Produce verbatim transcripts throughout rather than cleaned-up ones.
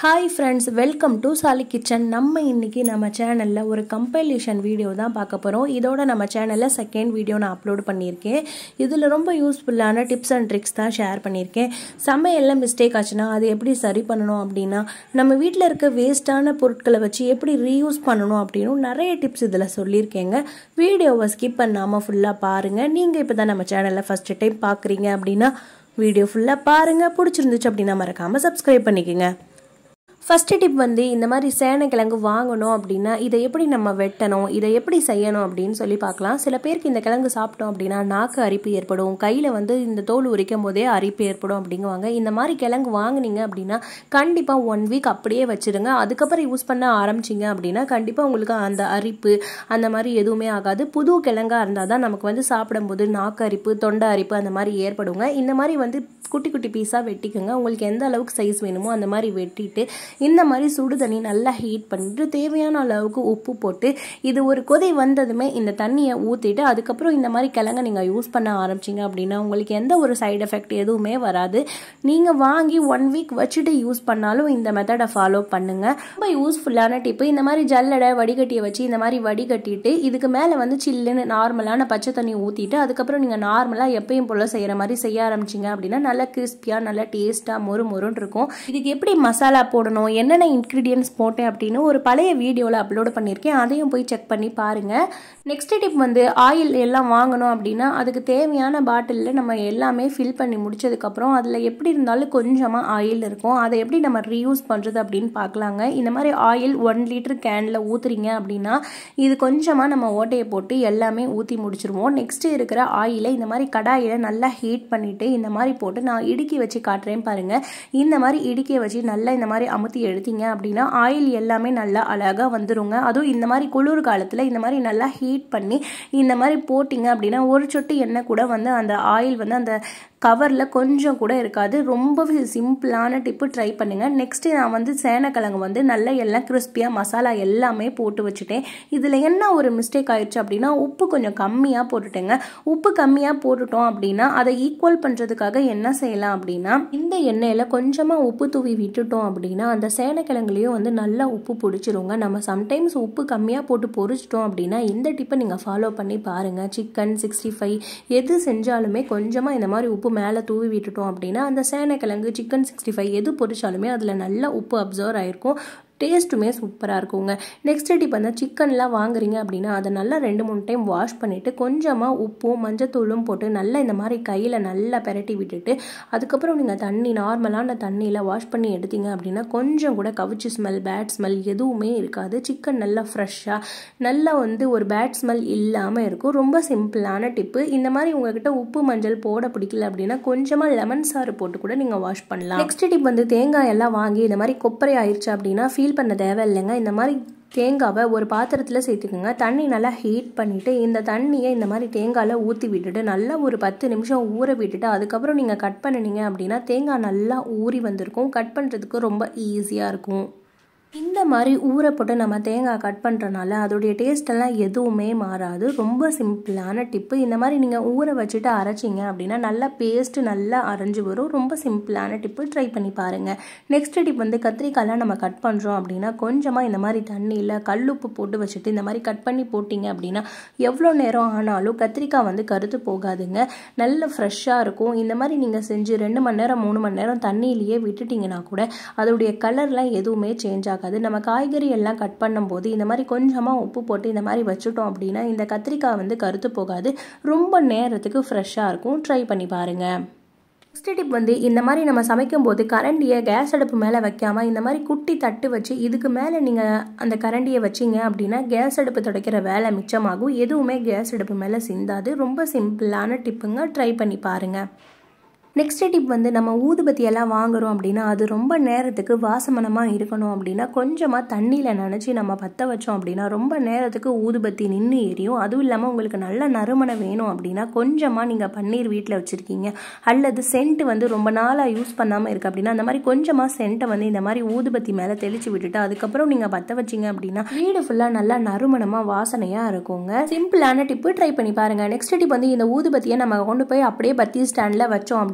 Hi friends, welcome to Sally Kitchen. நம்ம இன்னைக்கு நம்ம சேனல்ல ஒரு கம்பைலேஷன் வீடியோ தான் பார்க்க போறோம். இதோட நம்ம சேனல்ல செகண்ட் வீடியோ நான் அப்லோட் பண்ணியிருக்கேன். இதுல ரொம்ப யூஸ்ஃபுல்லான டிப்ஸ் அண்ட் ட்ரிக்ஸ் தான் ஷேர் பண்ணியிருக்கேன். சமையல்ல மிஸ்டேக் ஆச்சுனா அது எப்படி சரி பண்ணணும் அப்படினா நம்ம வீட்ல இருக்க வேஸ்டான பொருட்களை வச்சு எப்படி ரீயூஸ் பண்ணணும் அப்படினு நிறைய டிப்ஸ் இதல சொல்லியிருக்கேங்க. வீடியோவை ஸ்கிப் பண்ணாம ஃபுல்லா பாருங்க. நீங்க இப்பதான் நம்ம சேனல்ல ஃபர்ஸ்ட் டைம் பார்க்கறீங்க அப்படினா வீடியோ ஃபுல்லா பாருங்க. பிடிச்சிருந்துச்சு அப்படினா மறக்காம Subscribe பண்ணிக்கங்க. First tip வந்து இந்த மாதிரி சேனைக்கிழங்கு வாங்கணும் அப்படினா இதை எப்படி நம்ம வெட்டணும் இதை எப்படி செய்யணும் அப்படினு சொல்லி பார்க்கலாம். சில பேருக்கு இந்த கிழங்கு சாப்பிட்டோம் அப்படினா நாக்கு அரிப்பு ஏற்படும், கையில வந்து இந்த தோல் உரிக்கும்போதே அரிப்பு ஏற்படும் அப்படிங்குவாங்க. இந்த மாதிரி கிழங்கு வாங்குனீங்க அப்படினா கண்டிப்பா one week அப்படியே வச்சிருங்க. அதுக்கு அப்புறம் யூஸ் பண்ண ஆரம்பிச்சீங்க அப்படினா கண்டிப்பா உங்களுக்கு அந்த அரிப்பு அந்த மாதிரி எதுவுமே ஆகாது. புது கிழங்கா இருந்தா தான் நமக்கு வந்து சாப்பிடும்போது நாக்கு அரிப்பு, தொண்டை அரிப்பு அந்த மாதிரி ஏற்படுங்க. இந்த மாதிரி வந்து குட்டி குட்டி பீஸா வெட்டிக்கங்க. உங்களுக்கு எந்த அளவுக்கு சைஸ் வேணுமோ அந்த மாதிரி வெட்டிட்டு இந்த மாதிரி சுடு தண்ணி நல்லா ஹீட் பண்ணிட்டு தேவையான அளவுக்கு உப்பு போட்டு இது ஒரு கொதி வந்ததுமே இந்த தண்ணியை ஊத்திட்டு அதுக்கப்புறம் இந்த மாதிரி கிழங்க நீங்க யூஸ் பண்ண ஆரம்பிச்சீங்க அப்படின்னா உங்களுக்கு எந்த ஒரு சைடு எஃபெக்ட் எதுவுமே வராது. நீங்க வாங்கி ஒன் வீக் வச்சுட்டு யூஸ் பண்ணாலும் இந்த மெத்தடை ஃபாலோ பண்ணுங்க. ரொம்ப யூஸ்ஃபுல்லான டிப்பு. இந்த மாதிரி ஜல்லடை வடிகட்டியை வச்சு இந்த மாதிரி வடிகட்டிட்டு இதுக்கு மேல வந்து சில்லுன்னு நார்மலான பச்சை தண்ணி ஊத்திட்டு அதுக்கப்புறம் நீங்க நார்மலா எப்பயும் போல செய்யற மாதிரி செய்ய ஆரம்பிச்சீங்க அப்படின்னா நல்ல கிறிஸ்பியா நல்ல டேஸ்டா மொறு மொறுன்னு இருக்கும். இதுக்கு எப்படி மசாலா போடணும் என்னென்ன இன்கிரிடியன்ஸ் போட்டேன் அப்படின்னு ஒரு பழைய வீடியோவில் அப்லோட் பண்ணியிருக்கேன். அதையும் போய் செக் பண்ணி பாருங்க. நெக்ஸ்ட் டிப் வந்து ஆயில் எல்லாம் வாங்கணும் அப்படின்னா அதுக்கு தேவையான பாட்டிலில் நம்ம எல்லாமே ஃபில் பண்ணி முடிச்சதுக்கப்புறம் அதில் எப்படி இருந்தாலும் கொஞ்சமாக ஆயில் இருக்கும். அதை எப்படி நம்ம ரீயூஸ் பண்ணுறது அப்படின்னு பார்க்கலாங்க. இந்த மாதிரி ஆயில் ஒன் லிட்டர் கேனில் ஊற்றுறீங்க அப்படின்னா இது கொஞ்சமாக நம்ம ஓட்டையை போட்டு எல்லாமே ஊற்றி முடிச்சிருவோம். நெக்ஸ்ட் இருக்கிற ஆயிலை இந்த மாதிரி கடாயில் நல்லா ஹீட் பண்ணிவிட்டு இந்த மாதிரி போட்டு நான் இடுக்கி வச்சு காட்டுறேன் பாருங்க. இந்த மாதிரி இடுக்கியை வச்சு நல்லா இந்த மாதிரி அமுத்தி எடுத்தீங்க அப்படின்னா ஆயில் எல்லாமே நல்லா அழகா வந்துருங்க. அதுவும் இந்த மாதிரி குளிர் காலத்துல இந்த மாதிரி நல்லா ஹீட் பண்ணி இந்த மாதிரி போட்டிங்க அப்படின்னா ஒரு சொட்டு எண்ணெய் கூட வந்து அந்த ஆயில் வந்து அந்த கவர்ல கொஞ்சம் கூட இருக்காது. ரொம்பவே சிம்பிளான டிப்பு, ட்ரை பண்ணுங்க. நெக்ஸ்ட் நான் வந்து சேனைக்கிழங்கு வந்து நல்லா எல்லாம் கிறிஸ்பியா மசாலா எல்லாமே போட்டு வச்சுட்டேன். இதுல என்ன ஒரு மிஸ்டேக் ஆயிடுச்சு அப்படின்னா உப்பு கொஞ்சம் கம்மியா போட்டுட்டேங்க. உப்பு கம்மியா போட்டுட்டோம் அப்படின்னா அதை ஈக்குவல் பண்றதுக்காக என்ன செய்யலாம் அப்படின்னா இந்த எண்ணெயில கொஞ்சமா உப்பு தூவி விட்டுட்டோம் அப்படின்னா அந்த சேனைக்கிழங்குலயும் வந்து நல்லா உப்பு பிடிச்சிருங்க. நம்ம சம்டைம்ஸ் உப்பு கம்மியா போட்டு பொரிச்சிட்டோம் அப்படின்னா இந்த டிப்பை நீங்க ஃபாலோ பண்ணி பாருங்க. சிக்கன் சிக்ஸ்டி ஃபைவ் எது செஞ்சாலுமே கொஞ்சமா இந்த மாதிரி உப்பு மேலே தூவி விட்டுட்டோம் அப்படின்னா அந்த சேனைக்கிழங்கு சிக்கன் சிக்ஸ்டி ஃபைவ் எது பொரிச்சாலுமே அதில் நல்லா உப்பு அப்சர்வ் ஆயிருக்கும். டேஸ்ட்டுமே சூப்பராக இருக்குங்க. நெக்ஸ்ட் டிப் வந்து சிக்கன்லாம் வாங்குறீங்க அப்படின்னா அதை நல்லா ரெண்டு மூணு டைம் வாஷ் பண்ணிவிட்டு கொஞ்சமாக உப்பும் மஞ்சத்தூளும் போட்டு நல்லா இந்த மாதிரி கையில் நல்லா பெரட்டி விட்டுட்டு அதுக்கப்புறம் நீங்கள் தண்ணி நார்மலான தண்ணியில் வாஷ் பண்ணி எடுத்தீங்க அப்படின்னா கொஞ்சம் கூட கவிச்சு ஸ்மெல் பேட் ஸ்மெல் எதுவுமே இருக்காது. சிக்கன் நல்லா ஃப்ரெஷ்ஷாக நல்லா வந்து ஒரு பேட் ஸ்மெல் இல்லாமல் இருக்கும். ரொம்ப சிம்பிளான டிப்பு. இந்த மாதிரி உங்ககிட்ட உப்பு மஞ்சள் போட பிடிக்கல அப்படின்னா கொஞ்சமாக லெமன் சாறு போட்டு கூட நீங்கள் வாஷ் பண்ணலாம். நெக்ஸ்ட் டிப் வந்து தேங்காய் எல்லாம் வாங்கி இந்த மாதிரி கொப்பரை ஆயிடுச்சு அப்படின்னா ஃபீல் பண்ண தேவையில்லைங்க. இந்த மாதிரி தேங்காவை ஒரு பாத்திரத்தில் சேர்த்துக்கோங்க. தண்ணி நல்லா ஹீட் பண்ணிவிட்டு இந்த தண்ணியை இந்த மாதிரி தேங்காயில் ஊற்றி விட்டுட்டு நல்லா ஒரு பத்து நிமிஷம் ஊற விட்டுட்டு அதுக்கப்புறம் நீங்கள் கட் பண்ணினீங்க அப்படின்னா தேங்காய் நல்லா ஊறி வந்திருக்கும். கட் பண்ணுறதுக்கு ரொம்ப ஈஸியாக இருக்கும். இந்த மாதிரி ஊற போட்டு நம்ம தேங்காய் கட் பண்ணுறனால அதோடைய டேஸ்டெல்லாம் எதுவுமே மாறாது. ரொம்ப சிம்பிளான டிப்பு. இந்த மாதிரி நீங்கள் ஊற வச்சுட்டு அரைச்சிங்க அப்படின்னா நல்லா பேஸ்ட்டு நல்லா அரைஞ்சி வரும். ரொம்ப சிம்பிளான டிப்பு, ட்ரை பண்ணி பாருங்கள். நெக்ஸ்ட் டிப் வந்து கத்திரிக்காயெலாம் நம்ம கட் பண்ணுறோம் அப்படின்னா கொஞ்சமாக இந்த மாதிரி தண்ணியில் கல்லுப்பு போட்டு வச்சுட்டு இந்த மாதிரி கட் பண்ணி போட்டிங்க அப்படின்னா எவ்வளோ நேரம் ஆனாலும் கத்திரிக்காய் வந்து கருத்து போகாதுங்க. நல்ல ஃப்ரெஷ்ஷாக இருக்கும். இந்த மாதிரி நீங்கள் செஞ்சு ரெண்டு மணி நேரம் மூணு மணி நேரம் தண்ணியிலேயே விட்டுட்டிங்கன்னா கூட அதோடைய கலர்லாம் எதுவுமே சேஞ்ச் ஆகும். நம்ம காய்கறி எல்லாம் கட் பண்ணும்போது இந்த மாதிரி கொஞ்சமா உப்பு போட்டு இந்த மாதிரி வச்சுட்டோம் அப்படின்னா இந்த கத்திரிக்காய் வந்து கருத்து போகாது. ரொம்ப நேரத்துக்கு ஃப்ரெஷ்ஷாக இருக்கும். ட்ரை பண்ணி பாருங்க. நெக்ஸ்ட் டிப் வந்து இந்த மாதிரி நம்ம சமைக்கும் போது கரண்டியை கேஸ் அடுப்பு மேலே வைக்காம இந்த மாதிரி குட்டி தட்டு வச்சு இதுக்கு மேலே நீங்கள் அந்த கரண்டியை வச்சிங்க அப்படின்னா கேஸ் அடுப்பு துடைக்கிற வேலை மிச்சமாகும். எதுவுமே கேஸ் அடுப்பு மேலே சிந்தாது. ரொம்ப சிம்பிளான டிப்புங்க, ட்ரை பண்ணி பாருங்க. நெக்ஸ்ட் டிப் வந்து நம்ம ஊதுபத்தி எல்லாம் வாங்குறோம் அப்படின்னா அது ரொம்ப நேரத்துக்கு வாசமனமாக இருக்கணும் அப்படின்னா கொஞ்சமாக தண்ணியில் நனைச்சி நம்ம பற்ற வச்சோம் அப்படின்னா ரொம்ப நேரத்துக்கு ஊதுபத்தி நின்று எரியும். அதுவும் இல்லாமல் உங்களுக்கு நல்ல நறுமணம் வேணும் அப்படின்னா கொஞ்சமாக நீங்கள் பன்னீர் வீட்டில் வச்சுருக்கீங்க அல்லது சென்ட் வந்து ரொம்ப நாளாக யூஸ் பண்ணாமல் இருக்குது அப்படின்னா அந்த மாதிரி கொஞ்சமாக சென்ட்டை வந்து இந்த மாதிரி ஊதுபத்தி மேலே தெளித்து விட்டுட்டு அதுக்கப்புறம் நீங்கள் பற்ற வச்சிங்க அப்படின்னா வீடு ஃபுல்லாக நல்லா நறுமணமாக வாசனையாக இருக்குங்க. சிம்பிளான டிப்பு, ட்ரை பண்ணி பாருங்கள். நெக்ஸ்ட் டிப் வந்து இந்த ஊதுபத்தியை நம்ம கொண்டு போய் அப்படியே பத்தி ஸ்டாண்டில் வச்சோம் அப்படின்னா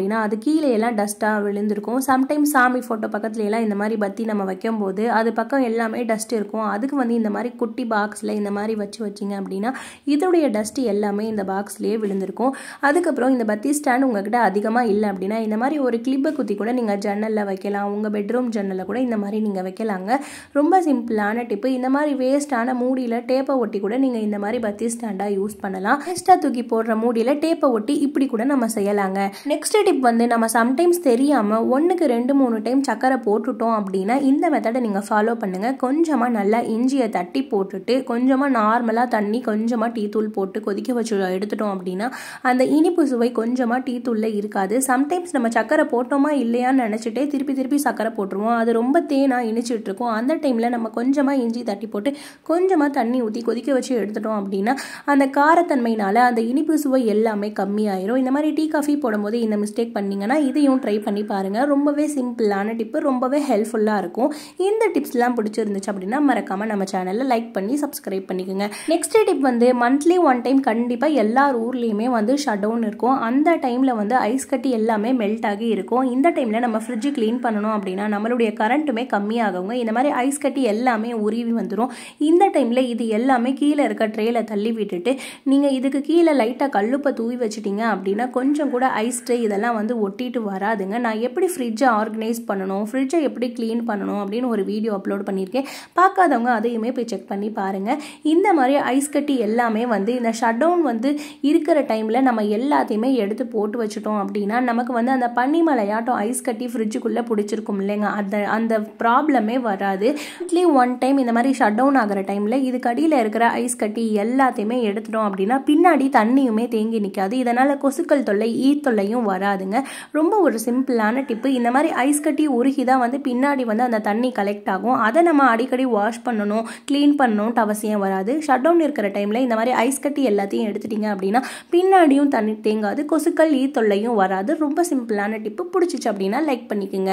அப்படின்னா அது கீழே எல்லாம் டஸ்ட்டாக விழுந்திருக்கும். சம்டைம்ஸ் சாமி ஃபோட்டோ பக்கத்துல எல்லாம் இந்த மாதிரி பற்றி நம்ம வைக்கும்போது அது பக்கம் எல்லாமே டஸ்ட் இருக்கும். அதுக்கு வந்து இந்த மாதிரி குட்டி பாக்ஸில் இந்த மாதிரி வச்சு வச்சிங்க அப்படின்னா இதோடைய டஸ்ட் எல்லாமே இந்த பாக்ஸ்லேயே விழுந்திருக்கும். அதுக்கப்புறம் இந்த பத்தி ஸ்டாண்ட் உங்ககிட்ட அதிகமாக இல்லை அப்படின்னா இந்த மாதிரி ஒரு கிளிப்பை குத்தி கூட நீங்கள் ஜன்னலில் வைக்கலாம். உங்கள் பெட்ரூம் ஜன்னலில் கூட இந்த மாதிரி நீங்கள் வைக்கலாங்க. ரொம்ப சிம்பிளான டிப்பு. இந்த மாதிரி வேஸ்டான மூடியில் டேப்பை ஒட்டி கூட நீங்கள் இந்த மாதிரி பத்தி ஸ்டாண்டாக யூஸ் பண்ணலாம். வேஸ்ட்டாக தூக்கி போடுற மூடியில் டேப்பை ஒட்டி இப்படி கூட நம்ம செய்யலாங்க. நெக்ஸ்ட் டிப் வந்து நம்ம சம்டைம்ஸ் தெரியாமல் ஒன்றுக்கு ரெண்டு மூணு டைம் சக்கரை போட்டுட்டோம் அப்படின்னா இந்த மெத்தடை நீங்கள் ஃபாலோ பண்ணுங்கள். கொஞ்சமாக நல்லா இஞ்சியை தட்டி போட்டுட்டு கொஞ்சமாக நார்மலாக தண்ணி கொஞ்சமாக டீ தூள் போட்டு கொதிக்க வச்சு எடுத்துட்டோம் அப்படின்னா அந்த இனிப்பு சுவை கொஞ்சமாக டீ தூளில் இருக்காது. சம்டைம்ஸ் நம்ம சக்கரை போட்டோமா இல்லையான்னு நினச்சிட்டே திருப்பி திருப்பி சக்கரை போட்டுருவோம். அது ரொம்ப தேனாக இனிச்சிட்டு இருக்கும். அந்த டைமில் நம்ம கொஞ்சமாக இஞ்சி தட்டி போட்டு கொஞ்சமாக தண்ணி ஊற்றி கொதிக்க வச்சு எடுத்துட்டோம் அப்படின்னா அந்த காரத்தன்மையினால அந்த இனிப்பு சுவை எல்லாமே கம்மியாயிரும். இந்த மாதிரி டீ காஃபி போடும்போது இந்த மிஸ்டேக் பண்ணிங்கன்னா இதையும் ட்ரை பண்ணி பாருங்கள். ரொம்பவே சிம்பிளான டிப்பு, ரொம்பவே ஹெல்ப்ஃபுல்லாக இருக்கும். இந்த டிப்ஸ்லாம் பிடிச்சிருந்துச்சு அப்படின்னா மறக்காமல் நம்ம சேனலில் லைக் பண்ணி சப்ஸ்கிரைப் பண்ணிக்கோங்க. நெக்ஸ்ட் டிப் வந்து மந்த்லி ஒன் டைம் கண்டிப்பாக எல்லார் ஊர்லேயுமே வந்து ஷட் டவுன் இருக்கும். அந்த டைமில் வந்து ஐஸ் கட்டி எல்லாமே மெல்ட் ஆகி இருக்கும். இந்த டைமில் நம்ம ஃப்ரிட்ஜ் க்ளீன் பண்ணணும் அப்படின்னா நம்மளுடைய கரண்ட்டுமே கம்மியாகுங்க. இந்த மாதிரி ஐஸ் கட்டி எல்லாமே உருவி வந்துடும். இந்த டைமில் இது எல்லாமே கீழே இருக்க ட்ரேல தள்ளி விட்டுட்டு நீங்கள் இதுக்கு கீழே லைட்டாக கல்லுப்பை தூவி வச்சிட்டிங்க அப்படின்னா கொஞ்சம் கூட ஐஸ் ட்ரே இதெல்லாம் வந்து ஒட்டிட்டு வராதுங்க. நான் எப்படி ஃப்ரிட்ஜை ஆர்கனைஸ் பண்ணணும், ஃப்ரிட்ஜை எப்படி க்ளீன் பண்ணணும் அப்படின்னு ஒரு வீடியோ அப்லோட் பண்ணியிருக்கேன். பார்க்காதவங்க அதையுமே போய் செக் பண்ணி பாருங்கள். இந்த மாதிரி ஐஸ் கட்டி எல்லாமே வந்து இந்த ஷட் டவுன் வந்து இருக்கிற டைமில் நம்ம எல்லாத்தையுமே எடுத்து போட்டு வச்சுட்டோம் அப்படின்னா நமக்கு வந்து அந்த பனிமலையாட்டம் ஐஸ் கட்டி ஃப்ரிட்ஜுக்குள்ளே பிடிச்சிருக்கும் இல்லைங்க, அந்த அந்த ப்ராப்ளமே வராது. மந்த்லி ஒன் டைம் இந்த மாதிரி ஷட் டவுன் ஆகிற டைமில் இது கடியில் இருக்கிற ஐஸ் கட்டி எல்லாத்தையுமே எடுத்துட்டோம் அப்படின்னா பின்னாடி தண்ணியுமே தேங்கி நிற்காது. இதனால் கொசுக்கள் தொல்லை ஈ தொல்லையும் வராதுங்க. ரொம்ப ஒரு சிம்பிளான டிப்பு. இந்த மாதிரி ஐஸ் கட்டி உருகி தான் வந்து பின்னாடி வந்து அந்த தண்ணி கலெக்ட் ஆகும். அதை நம்ம அடிக்கடி வாஷ் பண்ணணும், க்ளீன் பண்ணணும்ட்டு அவசியம் வராது. ஷட் டவுன் இருக்கிற டைமில் இந்த மாதிரி ஐஸ் கட்டி எல்லாத்தையும் எடுத்துட்டீங்க அப்படின்னா பின்னாடியும் தண்ணி தேங்காது, கொசுக்கள் ஈ தொல்லையும் வராது. ரொம்ப சிம்பிளான டிப்பு. பிடிச்சிச்சு அப்படின்னா லைக் பண்ணிக்கோங்க.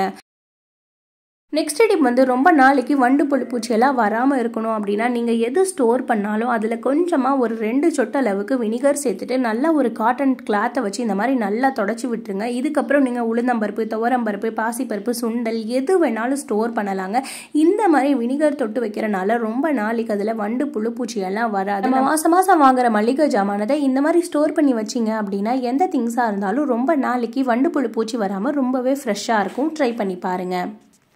நெக்ஸ்ட் டிப் வந்து ரொம்ப நாளைக்கு வண்டு புழு பூச்சியெல்லாம் வராமல் இருக்கணும் அப்படின்னா நீங்கள் எது ஸ்டோர் பண்ணாலும் அதில் கொஞ்சமாக ஒரு ரெண்டு சொட்டு அளவுக்கு வினிகர் சேர்த்துட்டு நல்லா ஒரு காட்டன் கிளாத்தை வச்சு இந்த மாதிரி நல்லா தொடச்சி விட்டுருங்க. இதுக்கப்புறம் நீங்கள் உளுந்தம்பருப்பு, துவரம்பருப்பு, பாசிப்பருப்பு, சுண்டல் எது வேணாலும் ஸ்டோர் பண்ணலாங்க. இந்த மாதிரி வினிகர் தொட்டு வைக்கிறனால ரொம்ப நாளைக்கு அதில் வண்டு புழு பூச்சியெல்லாம் வராது. நம்ம மாதம் மாதம் வாங்குற மளிகை ஜாமானதை இந்த மாதிரி ஸ்டோர் பண்ணி வச்சிங்க அப்படின்னா எந்த திங்ஸாக இருந்தாலும் ரொம்ப நாளைக்கு வண்டு புழு பூச்சி வராமல் ரொம்பவே ஃப்ரெஷ்ஷாக இருக்கும். ட்ரை பண்ணி பாருங்கள்.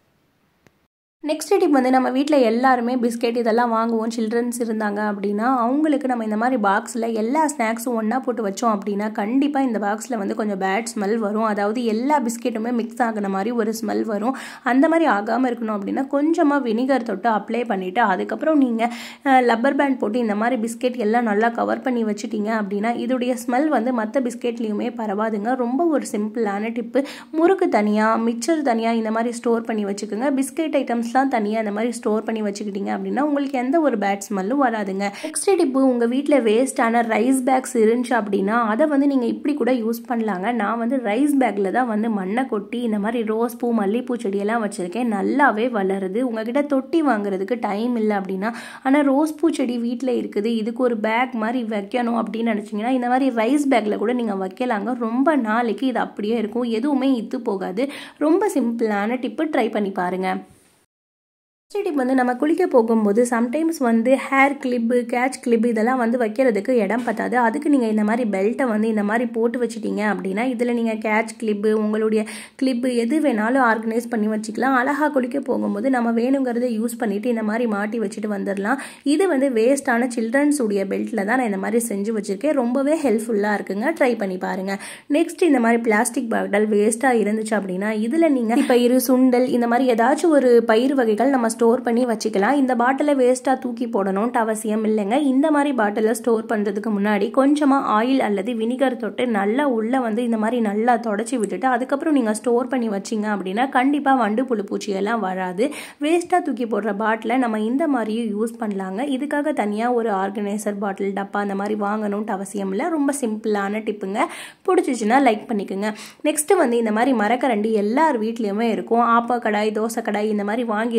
நெக்ஸ்ட் டிப் வந்து நம்ம வீட்டில் எல்லாருமே பிஸ்கெட் இதெல்லாம் வாங்குவோம். சில்ட்ரன்ஸ் இருந்தாங்க அப்படின்னா அவங்களுக்கு நம்ம இந்த மாதிரி பாக்ஸில் எல்லா ஸ்நாக்ஸும் ஒன்றா போட்டு வச்சோம் அப்படின்னா கண்டிப்பாக இந்த பாக்ஸில் வந்து கொஞ்சம் பேட் ஸ்மெல் வரும். அதாவது எல்லா பிஸ்கெட்டுமே மிக்ஸ் ஆகின மாதிரி ஒரு ஸ்மெல் வரும். அந்த மாதிரி ஆகாமல் இருக்கணும் அப்படின்னா கொஞ்சமாக வினிகர் தொட்டு அப்ளை பண்ணிவிட்டு அதுக்கப்புறம் நீங்கள் லப்பர் பேண்ட் போட்டு இந்த மாதிரி பிஸ்கெட் எல்லாம் நல்லா கவர் பண்ணி வச்சுட்டிங்க அப்படின்னா இதோடைய ஸ்மெல் வந்து மற்ற பிஸ்கெட்லேயுமே பரவாதுங்க. ரொம்ப ஒரு சிம்பிளான டிப்பு. முறுக்கு தனியாக, மிக்சர் தனியாக இந்த மாதிரி ஸ்டோர் பண்ணி வச்சுக்கோங்க. பிஸ்கெட் ஐட்டம்ஸ் தனியாக அந்த மாதிரி ஸ்டோர் பண்ணி வச்சுக்கிட்டீங்க அப்படின்னா உங்களுக்கு எந்த ஒரு பேட் ஸ்மெல்லும் வராதுங்க. நெக்ஸ்ட் டிப்பு, உங்கள் வீட்டில் வேஸ்டான ரைஸ் பேக்ஸ் இருந்துச்சு அப்படின்னா அதை வந்து நீங்கள் இப்படி கூட யூஸ் பண்ணலாங்க. நான் வந்து ரைஸ் பேக்கில் தான் வந்து மண்ணை கொட்டி இந்த மாதிரி ரோஸ் பூ, மல்லிகைப்பூ செடியெல்லாம் வச்சுருக்கேன். நல்லாவே வளருது. உங்ககிட்ட தொட்டி வாங்குறதுக்கு டைம் இல்லை அப்படின்னா ஆனால் ரோஸ் பூ செடி வீட்டில் இருக்குது, இதுக்கு ஒரு பேக் மாதிரி வைக்கணும் அப்படின்னு நினச்சிங்கன்னா இந்த மாதிரி ரைஸ் பேக்கில் கூட நீங்கள் வைக்கலாங்க. ரொம்ப நாளைக்கு இது அப்படியே இருக்கும், எதுவுமே இத்து போகாது. ரொம்ப சிம்பிளான டிப்பு. ட்ரை பண்ணி பாருங்கள். நெக்ஸ்ட் டிப் வந்து நம்ம குளிக்க போகும்போது சம்டைம்ஸ் வந்து ஹேர் கிளிப்பு, கேட்ச் கிளிப்பு இதெல்லாம் வந்து வைக்கிறதுக்கு இடம் பத்தாது. அதுக்கு நீங்கள் இந்த மாதிரி பெல்ட்டை வந்து இந்த மாதிரி போட்டு வச்சுட்டீங்க அப்படின்னா இதில் நீங்கள் கேட்ச் கிளிப்பு, உங்களுடைய கிளிப்பு எது வேணாலும் ஆர்கனைஸ் பண்ணி வச்சுக்கலாம். அழகாக குளிக்க போகும்போது நம்ம வேணுங்கிறத யூஸ் பண்ணிவிட்டு இந்த மாதிரி மாட்டி வச்சுட்டு வந்துடலாம். இது வந்து வேஸ்டான சில்ட்ரன்ஸ் உடைய பெல்ட்டில் தான் நான் இந்த மாதிரி செஞ்சு வச்சுருக்கேன். ரொம்பவே ஹெல்ப்ஃபுல்லாக இருக்குங்க. ட்ரை பண்ணி பாருங்கள். நெக்ஸ்ட் இந்த மாதிரி பிளாஸ்டிக் பாட்டில் வேஸ்ட்டாக இருந்துச்சு அப்படின்னா இதில் நீங்கள் பயிறு, சுண்டல் இந்த மாதிரி ஏதாச்சும் ஒரு பயிர் வகைகள் நம்ம ஸ்டோர் பண்ணி வச்சுக்கலாம். இந்த பாட்டிலை வேஸ்ட்டாக தூக்கி போடணும்ட்டு அவசியம் இல்லைங்க. இந்த மாதிரி பாட்டிலை ஸ்டோர் பண்ணுறதுக்கு முன்னாடி கொஞ்சமாக ஆயில் அல்லது வினிகர் தொட்டு நல்லா உள்ளே வந்து இந்த மாதிரி நல்லா தொடச்சி விட்டுட்டு அதுக்கப்புறம் நீங்கள் ஸ்டோர் பண்ணி வச்சிங்க அப்படின்னா கண்டிப்பாக வண்டு புழு பூச்சியெல்லாம் வராது. வேஸ்ட்டாக தூக்கி போடுற பாட்டிலை நம்ம இந்த மாதிரியும் யூஸ் பண்ணலாங்க. இதுக்காக தனியாக ஒரு ஆர்கனைசர் பாட்டில், டப்பா அந்த மாதிரி வாங்கணும்ட்டு அவசியம் இல்லை. ரொம்ப சிம்பிளான டிப்புங்க. பிடிச்சிச்சின்னா லைக் பண்ணிக்கோங்க. நெக்ஸ்ட்டு வந்து இந்த மாதிரி மரக்கரண்டி எல்லார் வீட்லேயுமே இருக்கும். ஆப்பா கடாய், தோசை கடாய் இந்த மாதிரி வாங்கியிருந்தோம் அப்படின்னா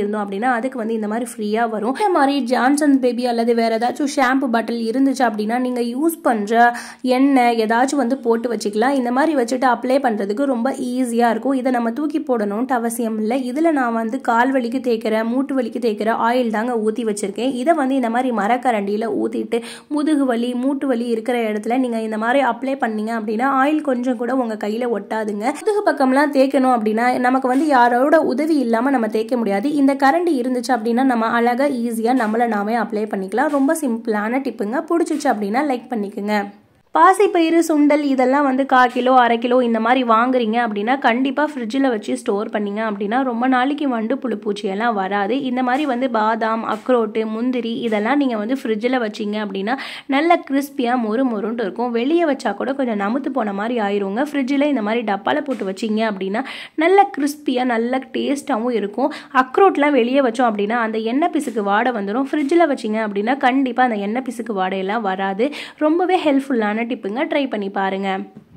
அப்படின்னா அதுக்கு வந்து இந்த மாதிரி ஃப்ரீயாக வரும். இந்த மாதிரி ஜான்சன் பேபி அல்லது வேறு ஏதாச்சும் ஷாம்பு பாட்டில் இருந்துச்சு அப்படின்னா நீங்கள் யூஸ் பண்ணுற எண்ணெய் ஏதாச்சும் வந்து போட்டு வச்சுக்கலாம். இந்த மாதிரி வச்சுட்டு அப்ளை பண்ணுறதுக்கு ரொம்ப ஈஸியாக இருக்கும். இதை நம்ம தூக்கி போடணும்ட்டு அவசியம் இல்லை. இதில் நான் வந்து கால் வலிக்கு தேய்க்கிற மூட்டு வலிக்கு தேய்க்கிற ஆயில் தாங்க ஊற்றி வச்சுருக்கேன். இதை வந்து இந்த மாதிரி மரக்கரண்டியில் ஊற்றிட்டு முதுகு வலி மூட்டு வலி இருக்கிற இடத்துல நீங்கள் இந்த மாதிரி அப்ளை பண்ணீங்க அப்படின்னா ஆயில் கொஞ்சம் கூட உங்கள் கையில் ஒட்டாதுங்க. முதுகு பக்கம்லாம் தேய்க்கணும் அப்படின்னா நமக்கு வந்து யாரோட உதவி இல்லாமல் நம்ம தேய்க்க முடியாது. இந்த கரண்டி இருந்துச்சு அப்படின்னா நம்ம அழகாக ஈஸியாக நம்மளை நாமே அப்ளை பண்ணிக்கலாம். ரொம்ப சிம்பிளான டிப்புங்க. பிடிச்சிச்சு அப்படின்னா லைக் பண்ணிக்கோங்க. பாசிப்பயிறு சுண்டல் இதெல்லாம் வந்து கால் கிலோ அரை கிலோ இந்த மாதிரி வாங்குறீங்க அப்படின்னா கண்டிப்பாக ஃப்ரிட்ஜில் வச்சு ஸ்டோர் பண்ணிங்க அப்படின்னா ரொம்ப நாளைக்கு வண்டு புழு பூச்சியெல்லாம் வராது. இந்த மாதிரி வந்து பாதாம் அக்ரோட்டு முந்திரி இதெல்லாம் நீங்கள் வந்து ஃப்ரிட்ஜில் வச்சிங்க அப்படின்னா நல்ல கிறிஸ்பியாக மொறு மொறுன்ட்டு இருக்கும். வெளியே வச்சா கூட கொஞ்சம் நமுத்து போன மாதிரி ஆயிருங்க. ஃப்ரிட்ஜில் இந்த மாதிரி டப்பாவில் போட்டு வச்சிங்க அப்படின்னா நல்ல கிறிஸ்பியாக நல்ல டேஸ்ட்டாகவும் இருக்கும். அக்ரோட்லாம் வெளியே வச்சோம் அப்படின்னா அந்த எண்ணெய் பிசுக்கு வாடை வந்துடும். ஃப்ரிட்ஜில் வச்சிங்க அப்படின்னா கண்டிப்பாக அந்த எண்ணெய் பிசுக்கு வாடையெல்லாம் வராது. ரொம்பவே ஹெல்ப்ஃபுல்லான டிப்புங்க. ட்ரை பண்ணி பாருங்க.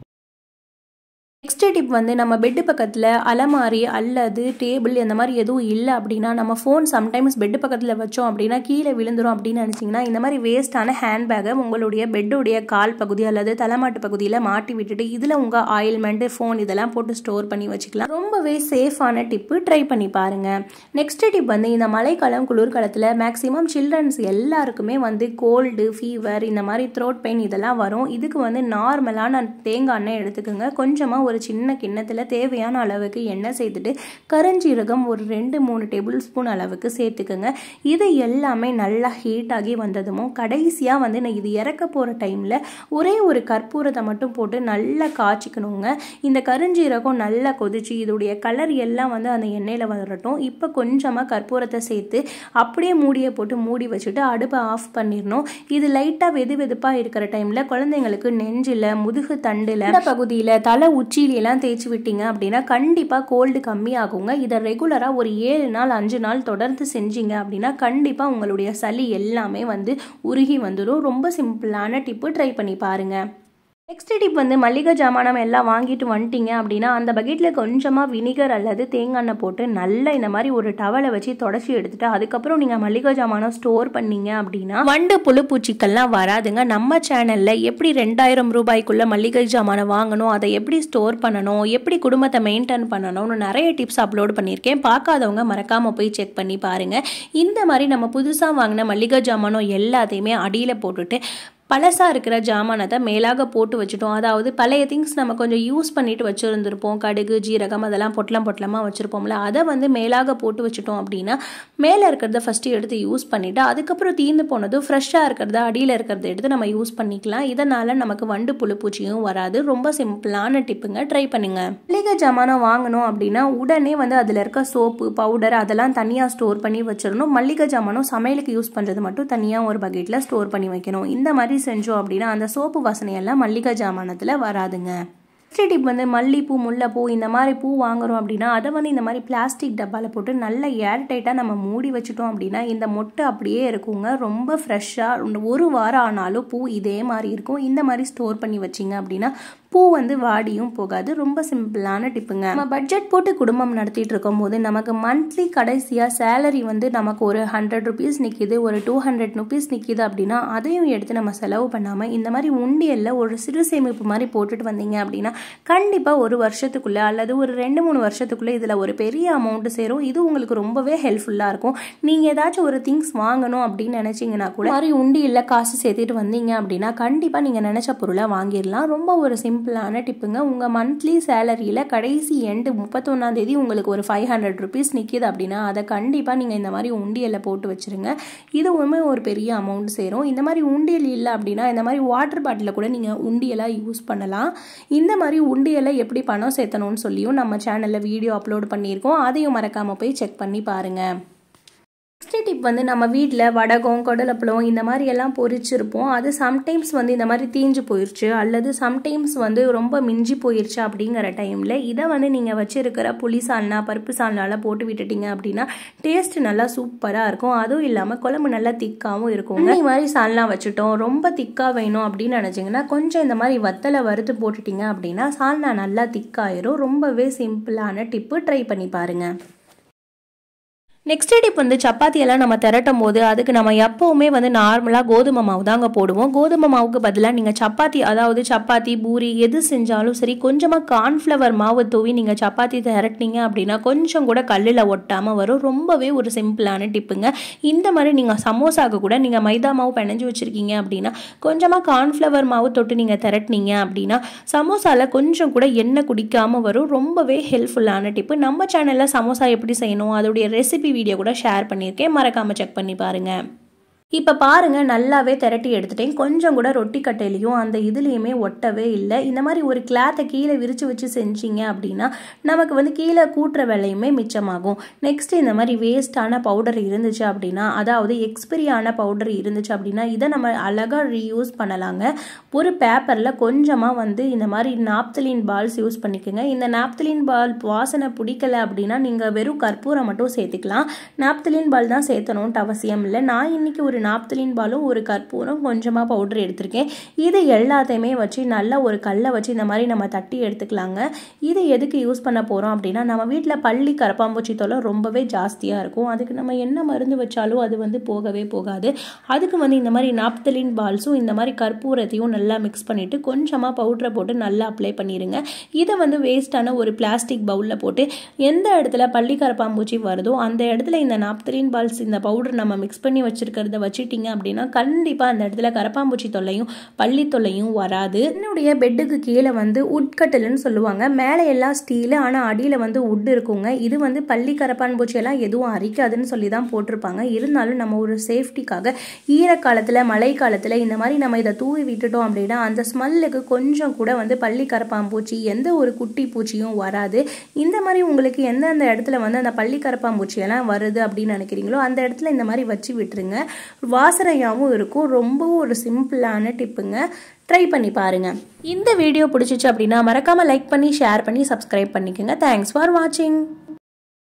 நெக்ஸ்ட் டிப் வந்து நம்ம பெட்டு பக்கத்தில் அலமாரி அல்லது டேபிள் அந்த மாதிரி எதுவும் இல்லை அப்படின்னா நம்ம ஃபோன் சம்டைம்ஸ் பெட்டு பக்கத்தில் வச்சோம் அப்படின்னா கீழே விழுந்துரும் அப்படின்னு நினச்சிங்கன்னா இந்த மாதிரி வேஸ்ட்டான ஹேண்ட்பேக்கை உங்களுடைய பெட்டுடைய கால் பகுதி அல்லது தலைமாட்டு பகுதியில் மாட்டி விட்டுட்டு இதில் உங்கள் ஆயில்மெண்ட்டு ஃபோன் இதெல்லாம் போட்டு ஸ்டோர் பண்ணி வச்சுக்கலாம். ரொம்பவே சேஃபான டிப்பு. ட்ரை பண்ணி பாருங்கள். நெக்ஸ்ட் டிப் வந்து இந்த மழைக்காலம் குளிர்காலத்தில் மேக்ஸிமம் சில்ட்ரன்ஸ் எல்லாருக்குமே வந்து கோல்டு ஃபீவர் இந்த மாதிரி த்ரோட் பெயின் இதெல்லாம் வரும். இதுக்கு வந்து நார்மலான தேங்காய் எண்ணெய் எடுத்துக்கோங்க. கொஞ்சமாக ஒரு சின்ன கிண்ணத்தில் தேவையான அளவுக்கு எண்ணெய் சேர்த்துட்டு கருஞ்சீரகம் ஒரு ரெண்டு மூணு டேபிள் ஸ்பூன் அளவுக்கு சேர்த்துக்குங்க. இது எல்லாமே நல்லா ஹீட் ஆகி வந்ததுமோ கடைசியாக வந்து நான் இது இறக்க போகிற டைமில் ஒரே ஒரு கற்பூரத்தை மட்டும் போட்டு நல்லா காய்ச்சிக்கணுங்க. இந்த கருஞ்சீரகம் நல்லா கொதிச்சு இதோடைய கலர் எல்லாம் வந்து அந்த எண்ணெயில் வரட்டும். இப்போ கொஞ்சமாக கற்பூரத்தை சேர்த்து அப்படியே மூடியை போட்டு மூடி வச்சுட்டு அடுப்பை ஆஃப் பண்ணிடணும். இது லைட்டாக வெது வெதுப்பாக இருக்கிற டைமில் குழந்தைங்களுக்கு நெஞ்சில் முதுகு தண்டில் இந்த பகுதியில் தலை உச்சி எல்லாம் தேய்ச்சி விட்டீங்க அப்படின்னா கண்டிப்பாக கோல்டு கம்மியாகுங்க. இதை ரெகுலராக ஒரு ஏழு நாள் அஞ்சு நாள் தொடர்ந்து செஞ்சீங்க அப்படின்னா கண்டிப்பாக உங்களுடைய சளி எல்லாமே வந்து உருகி வந்துடும். ரொம்ப சிம்பிளான டிப்பு. ட்ரை பண்ணி பாருங்க. நெக்ஸ்ட் டிப் வந்து மளிகை ஜாமானம் எல்லாம் வாங்கிட்டு வந்துட்டீங்க அப்படின்னா அந்த பக்கெட்டில் கொஞ்சமாக வினிகர் அல்லது தேங்காய் எண்ணெய் போட்டு நல்லா இந்த மாதிரி ஒரு டவலை வச்சு தொடச்சி எடுத்துட்டு அதுக்கப்புறம் நீங்கள் மளிகை ஜாமானம் ஸ்டோர் பண்ணீங்க அப்படின்னா வண்டு புழு பூச்சிக்கள்லாம் வராதுங்க. நம்ம சேனலில் எப்படி ரெண்டாயிரம் ரூபாய்க்குள்ள மளிகை ஜாமானம் வாங்கணும், அதை எப்படி ஸ்டோர் பண்ணணும், எப்படி குடும்பத்தை மெயின்டைன் பண்ணணும்னு நிறைய டிப்ஸ் அப்லோட் பண்ணியிருக்கேன். பார்க்காதவங்க மறக்காமல் போய் செக் பண்ணி பாருங்கள். இந்த மாதிரி நம்ம புதுசாக வாங்கின மளிகை ஜாமானம் எல்லாத்தையுமே அடியில் போட்டுட்டு பழசாக இருக்கிற ஜாமானத்தை மேலாக போட்டு வச்சுட்டோம். அதாவது பழைய திங்ஸ் நம்ம கொஞ்சம் யூஸ் பண்ணிட்டு வச்சுருந்துருப்போம். கடுகு ஜீரகம் அதெல்லாம் பொட்டலம் பொட்டலமாக வச்சுருப்போம்ல, அதை வந்து மேலாக போட்டு வச்சுட்டோம் அப்படின்னா மேலே இருக்கிறத ஃபஸ்ட்டு எடுத்து யூஸ் பண்ணிவிட்டு அதுக்கப்புறம் தீர்ந்து போனது ஃப்ரெஷ்ஷாக இருக்கிறத அடியில் இருக்கிறத எடுத்து நம்ம யூஸ் பண்ணிக்கலாம். இதனால் நமக்கு வண்டு புழு பூச்சியும் வராது. ரொம்ப சிம்பிளான டிப்புங்க. ட்ரை பண்ணுங்க. மளிகை ஜாமானம் வாங்கணும் அப்படின்னா உடனே வந்து அதில் இருக்க சோப்பு பவுடர் அதெல்லாம் தனியாக ஸ்டோர் பண்ணி வச்சிடணும். மளிகை ஜாமானம் சமையலுக்கு யூஸ் பண்ணுறது மட்டும் தனியாக ஒரு பக்கெட்டில் ஸ்டோர் பண்ணி வைக்கணும். இந்த மாதிரி செஞ்சோம் அப்படின்னா அந்த சோப்பு வாசனையெல்லாம் மல்லிகை ஜாமானத்தில் வராதுங்க. நெக்ஸ்ட் டிப் வந்து மல்லிப்பூ முல்லைப்பூ இந்த மாதிரி பூ வாங்குறோம் அப்படின்னா அதை வந்து இந்த மாதிரி பிளாஸ்டிக் டப்பாவில் போட்டு நல்லா ஏர் டைட்டாக நம்ம மூடி வச்சுட்டோம் அப்படின்னா இந்த மொட்டை அப்படியே இருக்குங்க. ரொம்ப ஃப்ரெஷ்ஷாக ஒரு வாரம் ஆனாலும் பூ இதே மாதிரி இருக்கும். இந்த மாதிரி ஸ்டோர் பண்ணி வச்சிங்க அப்படின்னா பூ வந்து வாடியும் போகாது. ரொம்ப சிம்பிளான டிப்புங்க. நம்ம பட்ஜெட் போட்டு குடும்பம் நடத்திட்டு இருக்கும் போது நமக்கு மந்த்லி கடைசியாக சேலரி வந்து நமக்கு ஒரு ஹண்ட்ரட் ருபீஸ் நிற்கிது, ஒரு டூ ஹண்ட்ரட் ருபீஸ் நிற்கிது அப்படின்னா அதையும் எடுத்து நம்ம செலவு பண்ணாமல் இந்த மாதிரி உண்டியலில் ஒரு சிறு சேமிப்பு மாதிரி போட்டுட்டு வந்தீங்க அப்படின்னா கண்டிப்பாக ஒரு வருஷத்துக்குள்ளே அல்லது ஒரு ரெண்டு மூணு வருஷத்துக்குள்ளே இதில் ஒரு பெரிய அமௌண்ட் சேரும். இது உங்களுக்கு ரொம்பவே ஹெல்ப்ஃபுல்லாக இருக்கும். நீங்கள் ஏதாச்சும் ஒரு திங்ஸ் வாங்கணும் அப்படின்னு நினச்சிங்கன்னா கூட மாதிரி உண்டியலில் காசு சேர்த்துட்டு வந்தீங்க அப்படின்னா கண்டிப்பாக நீங்கள் நினச்ச பொருளை வாங்கிடலாம். ரொம்ப ஒரு சிம்பிள் சிம்பிளான டிப்புங்க. உங்கள் மந்த்லி சேலரியில் கடைசி எண்டு முப்பத்தொன்னாம் தேதி உங்களுக்கு ஒரு ஃபைவ் ஹண்ட்ரட் ருபீஸ் நிற்கிது அப்படின்னா அதை கண்டிப்பாக நீங்கள் இந்த மாதிரி உண்டியலில் போட்டு வச்சுருங்க. இதுவுமே ஒரு பெரிய அமௌண்ட் சேரும். இந்த மாதிரி உண்டியல் இல்லை அப்படின்னா இந்த மாதிரி வாட்டர் பாட்டிலில் கூட நீங்கள் உண்டியலாக யூஸ் பண்ணலாம். இந்த மாதிரி உண்டியலை எப்படி பணம் சேர்த்தணும்னு சொல்லியும் நம்ம சேனலில் வீடியோ அப்லோட் பண்ணியிருக்கோம். அதையும் மறக்காமல் போய் செக் பண்ணி பாருங்கள். நெக்ஸ்ட் டிப் வந்து நம்ம வீட்டில் வடகம் கடலப்பழம் இந்த மாதிரி எல்லாம் பொரிச்சிருப்போம். அது சம்டைம்ஸ் வந்து இந்த மாதிரி தீஞ்சு போயிடுச்சு அல்லது சம்டைம்ஸ் வந்து ரொம்ப மிஞ்சி போயிடுச்சு அப்படிங்கிற டைமில் இதை வந்து நீங்கள் வச்சுருக்கிற புளி சால்னா பருப்பு சால்னாலாம் போட்டு விட்டுட்டீங்க அப்படின்னா டேஸ்ட் நல்லா சூப்பராக இருக்கும். அதுவும் இல்லாமல் குழம்பு நல்லா திக்காகவும் இருக்கும். இந்த மாதிரி சால்னா வச்சுட்டோம் ரொம்ப திக்காக வேணும் அப்படின்னு நினச்சிங்கன்னா கொஞ்சம் இந்த மாதிரி வத்தலை வறுத்து போட்டுட்டீங்க அப்படின்னா சால்னா நல்லா திக்காயிரும். ரொம்பவே சிம்பிளான டிப்பு. ட்ரை பண்ணி பாருங்கள். நெக்ஸ்ட் டிப் வந்து சப்பாத்தி எல்லாம் நம்ம திரட்டும் போது அதுக்கு நம்ம எப்பவுமே வந்து நார்மலாக கோதுமை மாவு தாங்க போடுவோம். கோதுமை மாவுக்கு பதிலாக நீங்கள் சப்பாத்தி, அதாவது சப்பாத்தி பூரி எது செஞ்சாலும் சரி, கொஞ்சமாக கார்ன்ஃப்ளவர் மாவு தூவி நீங்கள் சப்பாத்தி திரட்டினீங்க அப்படின்னா கொஞ்சம் கூட கல்லில் ஒட்டாமல் வரும். ரொம்பவே ஒரு சிம்பிளான டிப்புங்க. இந்த மாதிரி நீங்கள் சமோசாவுக்கு கூட நீங்கள் மைதா மாவு பிணைஞ்சு வச்சுருக்கீங்க அப்படின்னா கொஞ்சமாக கார்ன்ஃப்ளவர் மாவு தொட்டு நீங்கள் திரட்டினீங்க அப்படின்னா சமோசாவில் கொஞ்சம் கூட எண்ணெய் குடிக்காமல் வரும். ரொம்பவே ஹெல்ப்ஃபுல்லான டிப்பு. நம்ம சேனலில் சமோசா எப்படி செய்யணும் அதோடைய ரெசிபி வீடியோ கூட ஷேர் பண்ணியிருக்கேன், மறக்காம செக் பண்ணி பாருங்க. இப்போ பாருங்கள், நல்லாவே திரட்டி எடுத்துட்டேன். கொஞ்சம் கூட ரொட்டி கட்டையிலையும் அந்த இதுலேயுமே ஒட்டவே இல்லை. இந்த மாதிரி ஒரு கிளாத்தை கீழே விரித்து வச்சு செஞ்சிங்க அப்படின்னா நமக்கு வந்து கீழே கூட்டுற வேலையுமே மிச்சமாகும். நெக்ஸ்ட் இந்த மாதிரி வேஸ்டான பவுடர் இருந்துச்சு அப்படின்னா, அதாவது எக்ஸ்பிரியான பவுடர் இருந்துச்சு அப்படின்னா இதை நம்ம அழகாக ரீயூஸ் பண்ணலாங்க. ஒரு பேப்பரில் கொஞ்சமாக வந்து இந்த மாதிரி நாப்தலின் பால்ஸ் யூஸ் பண்ணிக்கோங்க. இந்த நாப்தலின் பால் வாசனை பிடிக்கலை அப்படின்னா நீங்கள் வெறும் கற்பூரம் மட்டும் சேர்த்துக்கலாம். நாப்தலின் பால் தான் சேர்த்தணுன்ட்டு அவசியம் இல்லை. நான் இன்னைக்கு ஒரு நாப்தலின் பாலும் ஒரு கற்பூரம் கொஞ்சமாக பவுடர் எடுத்திருக்கேன். இது எல்லாத்தையுமே வச்சு நல்லா ஒரு கல்லை வச்சு இந்த மாதிரி நம்ம தட்டி எடுத்துக்கலாங்க. இது எதுக்கு யூஸ் பண்ண போகிறோம் அப்படின்னா, நம்ம வீட்டில் பள்ளி கரப்பாம்பூச்சி தொல்லை ரொம்பவே ஜாஸ்தியாக இருக்கும். அதுக்கு நம்ம என்ன மருந்து வச்சாலும் அது வந்து போகவே போகாது. அதுக்கு வந்து இந்த மாதிரி நாப்தலின் பால்ஸும் இந்த மாதிரி கற்பூரத்தையும் நல்லா மிக்ஸ் பண்ணிவிட்டு கொஞ்சமாக பவுடரை போட்டு நல்லா அப்ளை பண்ணிடுங்க. இதை வந்து வேஸ்டான ஒரு பிளாஸ்டிக் பவுலில் போட்டு எந்த இடத்துல பள்ளி கரப்பாம்பூச்சி வருதோ அந்த இடத்துல இந்த நாப்தலின் பால்ஸ் இந்த பவுடர் நம்ம மிக்ஸ் பண்ணி வச்சுருக்கிறத வச்சுட்டிங்க அப்படின்னா கண்டிப்பாக அந்த இடத்துல கரப்பாம்பூச்சி தொல்லையும் பள்ளி தொல்லையும் வராது. என்னுடைய பெட்டுக்கு கீழே வந்து உட்கட்டல்னு சொல்லுவாங்க. மேலே எல்லாம் ஸ்டீலு, ஆனால் அடியில் வந்து உட் இருக்குங்க. இது வந்து பள்ளி கரப்பான்பூச்சி எல்லாம் எதுவும் அரிக்காதுன்னு சொல்லி தான் போட்டிருப்பாங்க. இருந்தாலும் நம்ம ஒரு சேஃப்டிக்காக ஈரக்காலத்தில் மழை காலத்தில் இந்த மாதிரி நம்ம இதை தூவி விட்டுட்டோம் அப்படின்னா அந்த ஸ்மெல்லுக்கு கொஞ்சம் கூட வந்து பள்ளி கரப்பாம்பூச்சி எந்த ஒரு குட்டி பூச்சியும் வராது. இந்த மாதிரி உங்களுக்கு எந்தெந்த இடத்துல வந்து அந்த பள்ளி கரப்பாம்பூச்சியெல்லாம் வருது அப்படின்னு நினைக்கிறீங்களோ அந்த இடத்துல இந்த மாதிரி வச்சு விட்டுருங்க. வாசனையாகவும் இருக்கும். ரொம்பவும் ஒரு சிம்பிளான டிப்புங்க. ட்ரை பண்ணி பாருங்க. இந்த வீடியோ பிடிச்சிச்சு அப்படின்னா மறக்காம லைக் பண்ணி ஷேர் பண்ணி சப்ஸ்கிரைப் பண்ணிக்கோங்க. தேங்க்ஸ் ஃபார் வாட்சிங்.